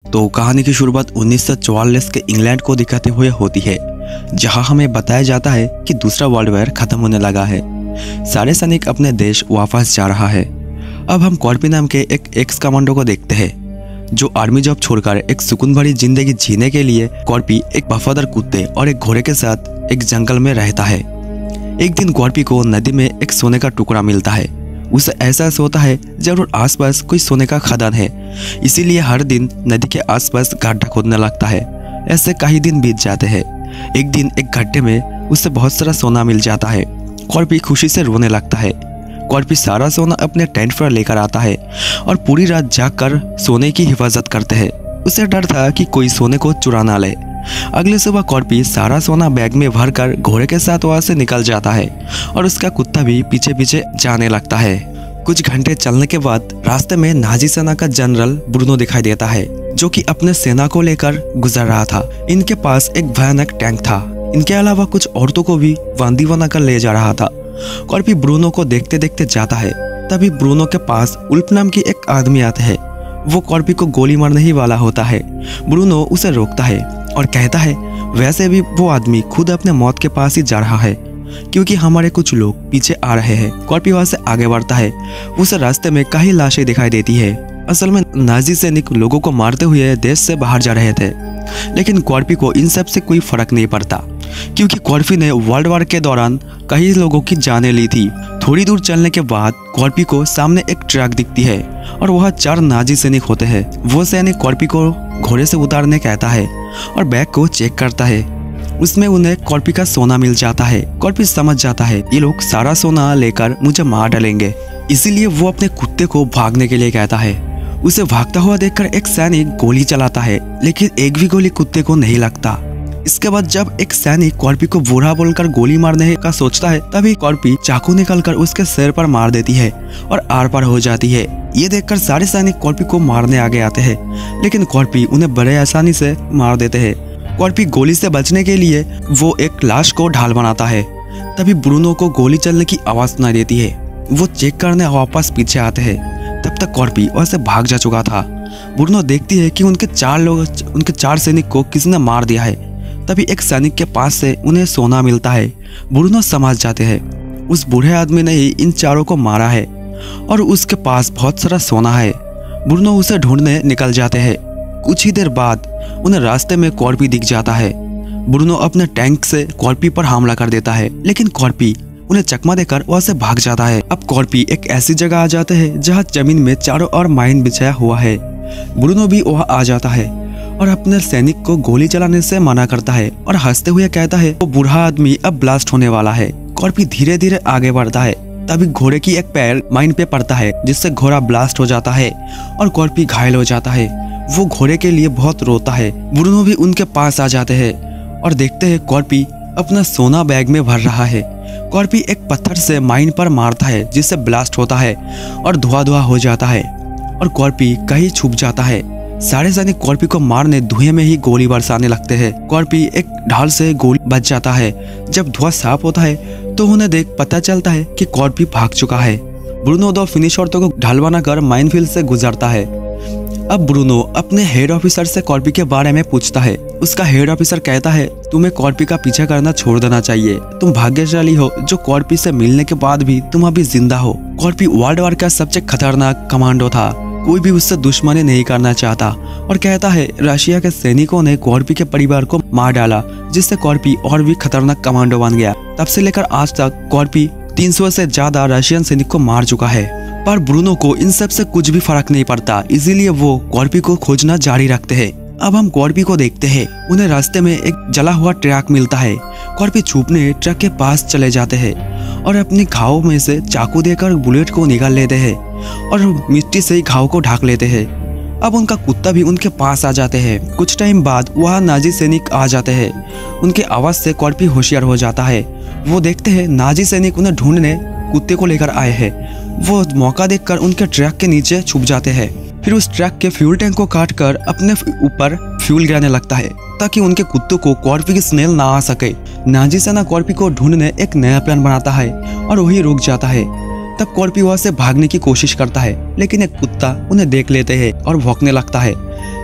तो कहानी की शुरुआत 1944 के इंग्लैंड को दिखाते हुए होती है, जहां हमें बताया जाता है कि दूसरा वर्ल्ड वॉर खत्म होने लगा है। सारे सैनिक अपने देश वापस जा रहा है। अब हम कॉर्पी नाम के एक एक्स कमांडो को देखते हैं, जो आर्मी जॉब छोड़कर एक सुकून भरी जिंदगी जीने के लिए कॉर्पी एक वफादार कुत्ते और एक घोड़े के साथ एक जंगल में रहता है। एक दिन कॉर्पी को नदी में एक सोने का टुकड़ा मिलता है। उसे एहसास होता है जरूर आसपास कोई सोने का खदान है, इसीलिए हर दिन नदी के आसपास गड्ढा खोदने लगता है। ऐसे कई दिन बीत जाते हैं। एक दिन एक गड्ढे में उसे बहुत सारा सोना मिल जाता है। कॉर्पी खुशी से रोने लगता है। कॉर्पी सारा सोना अपने टेंट पर लेकर आता है और पूरी रात जागकर सोने की हिफाजत करते हैं। उसे डर था कि कोई सोने को चुरा ना ले। अगले सुबह कॉर्पी सारा सोना बैग में भरकर घोड़े के साथ वहां से निकल जाता है और उसका कुत्ता भी पीछे पीछे जाने लगता है। कुछ घंटे चलने के बाद रास्ते में नाजी सेना का जनरल ब्रूनो दिखाई देता है, जो कि अपने सेना को लेकर गुजर रहा था। इनके पास एक भयानक टैंक था। इनके अलावा कुछ औरतों को भी बंदी बनाकर ले जा रहा था। कॉर्पी ब्रूनो को देखते देखते जाता है। तभी ब्रूनो के पास उल्फ नाम की एक आदमी आता है। वो कॉर्पी को गोली मारने ही वाला होता है। ब्रूनो उसे रोकता है और कहता है वैसे भी वो आदमी खुद अपने मौत के पास ही जा रहा है, क्योंकि हमारे कुछ लोग पीछे आ रहे हैं। कॉर्पी वहां से आगे बढ़ता है। उसे रास्ते में कई लाशें दिखाई देती है। असल में नाजी सैनिक लोगों को मारते हुए देश से बाहर जा रहे थे, लेकिन कॉर्पी को इन सब से कोई फर्क नहीं पड़ता, क्योंकि कॉर्पी ने वर्ल्ड वॉर के दौरान कई लोगों की जानें ली थी। थोड़ी दूर चलने के बाद कॉर्पी को सामने एक ट्रक दिखती है और वह 4 नाजी सैनिक होते हैं। वो सैनिक कॉर्पी को घोड़े से उतारने कहता है और बैग को चेक करता है। उसमें उन्हें कॉर्पी का सोना मिल जाता है। कॉर्पी समझ जाता है ये लोग सारा सोना लेकर मुझे मार डालेंगे, इसीलिए वो अपने कुत्ते को भागने के लिए कहता है। उसे भागता हुआ देखकर एक सैनिक गोली चलाता है, लेकिन एक भी गोली कुत्ते को नहीं लगता। इसके बाद जब एक सैनिक कॉर्पी को बूढ़ा बोलकर गोली मारने का सोचता है, तभी कॉर्पी चाकू निकालकर उसके सिर पर मार देती है और आर पार हो जाती है। ये देखकर सारे सैनिक कॉर्पी को मारने आगे आते हैं, लेकिन कॉर्पी उन्हें बड़े आसानी से मार देते हैं। कॉर्पी गोली से बचने के लिए वो एक लाश को ढाल बनाता है। तभी ब्रूनो को गोली चलने की आवाज सुनाई देती है। वो चेक करने वापस पीछे आते हैं। तब तक कॉर्पी वहां से भाग जा चुका था। ब्रूनो देखती है कि उनके 4 सैनिक को किसी ने मार दिया है। तभी एक सैनिक के पास से उन्हें सोना मिलता है। ब्रूनो समझ जाते हैं उस बूढ़े आदमी ने ही इन 4 को मारा है और उसके पास बहुत सारा सोना है। ब्रूनो उसे ढूंढने निकल जाते हैं। कुछ ही देर बाद उन्हें रास्ते में कॉर्पी दिख जाता है। ब्रूनो अपने टैंक से कॉर्पी पर हमला कर देता है, लेकिन कॉर्पी उन्हें चकमा देकर वहां से भाग जाता है। अब कॉर्पी एक ऐसी जगह आ जाते हैं जहां जमीन में चारों ओर माइन बिछाया हुआ है। ब्रूनो भी वहां आ जाता है और अपने सैनिक को गोली चलाने से मना करता है और हंसते हुए कहता है वो बूढ़ा आदमी अब ब्लास्ट होने वाला है। कॉर्पी धीरे धीरे आगे बढ़ता है। तभी घोड़े की एक पैर माइन पे पड़ता है, जिससे घोड़ा ब्लास्ट हो जाता है और कॉर्पी घायल हो जाता है। वो घोड़े के लिए बहुत रोता है। ब्रूनो भी उनके पास आ जाते हैं और देखते हैं कॉर्पी अपना सोना बैग में भर रहा है। कॉर्पी एक पत्थर से माइन पर मारता है, जिससे ब्लास्ट होता है और धुआं हो जाता है और कॉर्पी कहीं छुप जाता है। सारे सैनिक कॉर्पी को मारने धुएं में ही गोली बरसाने लगते हैं। कॉर्पी एक ढाल से गोली बच जाता है। जब धुआं साफ होता है तो उन्हें देख पता चलता है कि कॉर्पी भाग चुका है। ब्रूनो 2 फिनिश औरतों को ढाल बनाकर माइनफील्ड से गुजरता है। अब ब्रूनो अपने हेड ऑफिसर से कॉर्पी के बारे में पूछता है। उसका हेड ऑफिसर कहता है तुम्हें कॉर्पी का पीछा करना छोड़ देना चाहिए। तुम भाग्यशाली हो जो कॉर्पी से मिलने के बाद भी तुम अभी जिंदा हो। कॉर्पी वर्ल्ड वॉर का सबसे खतरनाक कमांडो था। कोई भी उससे दुश्मनी नहीं करना चाहता और कहता है रशिया के सैनिकों ने कॉर्पी के परिवार को मार डाला, जिससे कॉर्पी और भी खतरनाक कमांडो बन गया। तब से लेकर आज तक कॉर्पी 300 से ज्यादा रशियन सैनिक को मार चुका है। पर ब्रूनो को इन सब से कुछ भी फर्क नहीं पड़ता, इसीलिए वो कॉर्पी को खोजना जारी रखते हैं। अब हम कॉर्पी को देखते हैं। उन्हें रास्ते में एक जला हुआ ट्रक मिलता है। कॉर्पी छुपने ट्रक के पास चले जाते हैं और अपने घाव में से चाकू देकर बुलेट को निकाल लेते हैं और मिट्टी से घाव को ढक लेते हैं। अब उनका कुत्ता भी उनके पास आ जाते हैं। कुछ टाइम बाद वहाँ नाजी सैनिक आ जाते हैं। उनके आवाज से कॉर्पी होशियार हो जाता है। वो देखते हैं नाजी सैनिक उन्हें ढूंढने कुत्ते को लेकर आए हैं। वो मौका देखकर उनके ट्रक के नीचे छुप जाते हैं। फिर उस ट्रक के फ्यूल टैंक को काटकर अपने ऊपर फ्यूल गिराने लगता है, ताकि उनके कुत्तों को कॉर्पी की स्मेल ना आ सके। नाजी सेना कॉर्पी को ढूंढने एक नया प्लान बनाता है और वही रुक जाता है। तब कॉर्पी वहां से भागने की कोशिश करता है, लेकिन एक कुत्ता उन्हें देख लेते हैं और भौंकने लगता है।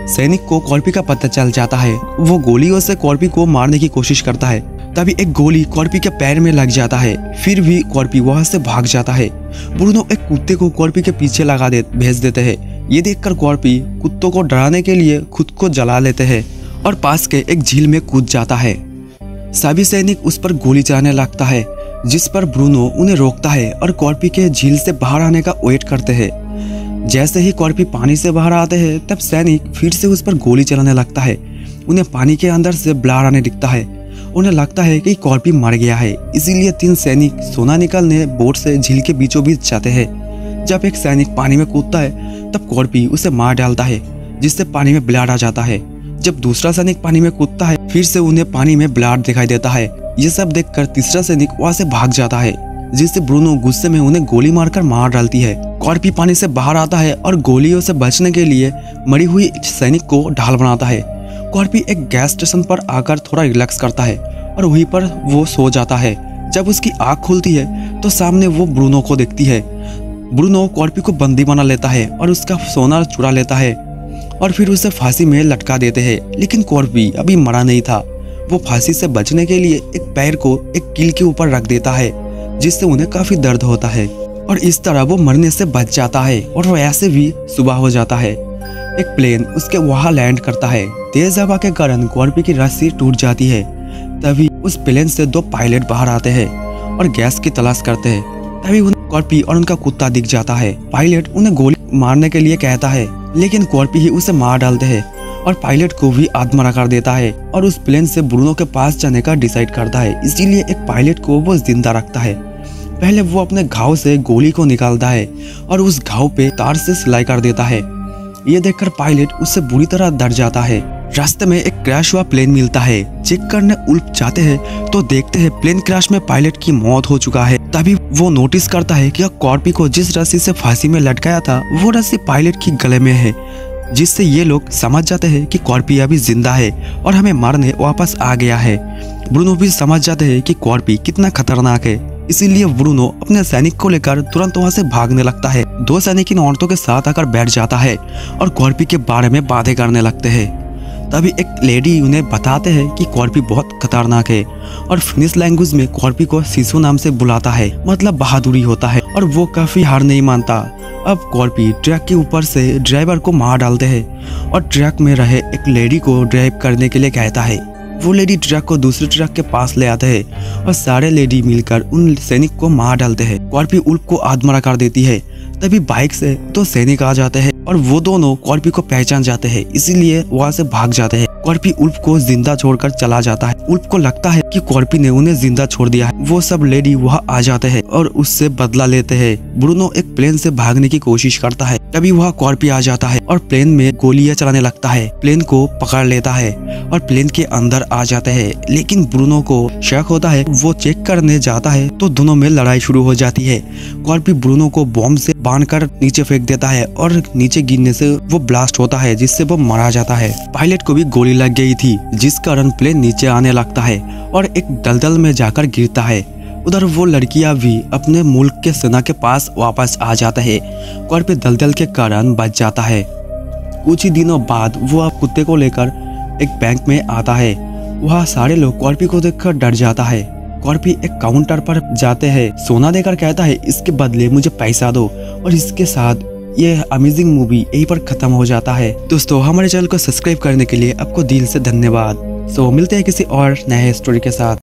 सैनिक को कॉर्पी का पता चल जाता है। वो गोलियों से कॉर्पी को मारने की कोशिश करता है। तभी एक गोली कॉर्पी के पैर में लग जाता है। फिर भी कॉर्पी वहां से भाग जाता है। ब्रूनो एक कुत्ते को कॉर्पी के पीछे भेज देते हैं। ये देखकर कॉर्पी कुत्तों को डराने के लिए खुद को जला लेते हैं और पास के एक झील में कूद जाता है। सभी सैनिक उस पर गोली चलाने लगता है, जिस पर ब्रूनो उन्हें रोकता है और कॉर्पी के झील से बाहर आने का वेट करते हैं। जैसे ही कॉर्पी पानी से बाहर आते हैं तब सैनिक फिर से उस पर गोली चलाने लगता है। उन्हें पानी के अंदर से ब्लड आने दिखता है। उन्हें लगता है कि कॉर्पी मर गया है, इसीलिए 3 सैनिक सोना निकालने बोट से झील के बीचों बीच जाते हैं। जब एक सैनिक पानी में कूदता है तब कॉर्पी उसे मार डालता है, जिससे पानी में ब्लड आ जाता है। जब दूसरा सैनिक पानी में कूदता है फिर से उन्हें पानी में ब्लड दिखाई देता है। ये सब देखकर तीसरा सैनिक वहां से भाग जाता है, जिससे ब्रूनो गुस्से में उन्हें गोली मारकर मार डालती है। कॉर्पी पानी से बाहर आता है और गोलियों से बचने के लिए मरी हुई सैनिक को ढाल बनाता है। कॉर्पी एक गैस स्टेशन पर आकर थोड़ा रिलैक्स करता है और वहीं पर वो सो जाता है। जब उसकी आँख खुलती है तो सामने वो ब्रूनो को देखती है। ब्रूनो कॉर्पी को बंदी बना लेता है और उसका सोना चुरा लेता है और फिर उसे फांसी में लटका देते हैं। लेकिन कॉर्पी अभी मरा नहीं था। वो फांसी से बचने के लिए एक पैर को एक कील के ऊपर रख देता है, जिससे उन्हें काफी दर्द होता है और इस तरह वो मरने से बच जाता है। और वो ऐसे भी सुबह हो जाता है। एक प्लेन उसके वहां लैंड करता है। तेज हवा के कारण कॉर्पी की रस्सी टूट जाती है। तभी उस प्लेन से 2 पायलट बाहर आते हैं और गैस की तलाश करते हैं। तभी उन्हें कॉर्पी और उनका कुत्ता दिख जाता है। पायलट उन्हें गोली मारने के लिए कहता है, लेकिन कॉर्पी ही उसे मार डालते हैं और पायलट को भी आत्महत्या कर देता है और उस प्लेन से ब्रूनो के पास जाने का डिसाइड करता है। इसीलिए एक पायलट को वो जिंदा रखता है। पहले वो अपने घाव से गोली को निकालता है और उस घाव पे तार से सिलाई कर देता है। ये देखकर पायलट उससे बुरी तरह डर जाता है। रास्ते में एक क्रैश हुआ प्लेन मिलता है। चेक करने उल्ट जाते हैं तो देखते हैं प्लेन क्रैश में पायलट की मौत हो चुका है। तभी वो नोटिस करता है कि कॉर्पी को जिस रस्सी से फांसी में लटकाया था वो रस्सी पायलट की गले में है, जिससे ये लोग समझ जाते हैं कि कॉर्पी अभी जिंदा है और हमें मारने वापस आ गया है। ब्रूनो भी समझ जाते हैं कि कॉर्पी कितना खतरनाक है, इसीलिए ब्रूनो अपने सैनिक को लेकर तुरंत वहां से भागने लगता है। 2 सैनिक इन औरतों के साथ आकर बैठ जाता है और कॉर्पी के बारे में बातें करने लगते हैं। तभी एक लेडी उन्हें बताते हैं कि कॉर्पी बहुत खतरनाक है और फिनिश लैंग्वेज में कॉर्पी को सिसु नाम से बुलाता है, मतलब बहादुरी होता है। और वो काफी हार नहीं मानता। अब कॉर्पी ट्रक के ऊपर से ड्राइवर को मार डालते हैं और ट्रक में रहे एक लेडी को ड्राइव करने के लिए कहता है। वो लेडी ट्रक को दूसरे ट्रक के पास ले आते हैं और सारे लेडी मिलकर उन सैनिक को मार डालते हैं। कॉर्पी उल्फ को आत्महत्या कर देती है। तभी बाइक से 2 सैनिक आ जाते हैं और वो दोनों कॉर्पी को पहचान जाते हैं, इसीलिए वहां से भाग जाते हैं। कॉर्पी उल्फ को जिंदा छोड़कर चला जाता है। उल्फ को लगता है कि कॉर्पी ने उन्हें जिंदा छोड़ दिया है। वो सब लेडी वहां आ जाते हैं और उससे बदला लेते हैं। ब्रूनो एक प्लेन से भागने की कोशिश करता है। तभी वहां कॉर्पी आ जाता है और प्लेन में गोलियां चलाने लगता है। प्लेन को पकड़ लेता है और प्लेन के अंदर आ जाते हैं। लेकिन ब्रूनो को शक होता है। वो चेक करने जाता है तो दोनों में लड़ाई शुरू हो जाती है। कॉर्पी ब्रूनो को बॉम्ब से बांधकर नीचे फेंक देता है और नीचे गिरने से वो ब्लास्ट होता है, जिससे वो मारा जाता है। पायलट को भी गोली लग गई थी, जिस कारण प्लेन नीचे आने लगता है और एक दलदल में जाकर गिरता है। उधर वो लड़कियां भी अपने मुल्क के सेना के पास वापस आ जाता है। कॉर्पी दलदल के कारण बच जाता है। कुछ ही दिनों बाद वो अब कुत्ते को लेकर एक बैंक में आता है। वहाँ सारे लोग कॉर्पी को देखकर डर जाता है। कॉर्पी एक काउंटर पर जाते हैं, सोना देकर कहता है इसके बदले मुझे पैसा दो, और इसके साथ ये अमेजिंग मूवी यहीं पर खत्म हो जाता है। दोस्तों, हमारे चैनल को सब्सक्राइब करने के लिए आपको दिल से धन्यवाद। मिलते हैं किसी और नए स्टोरी के साथ।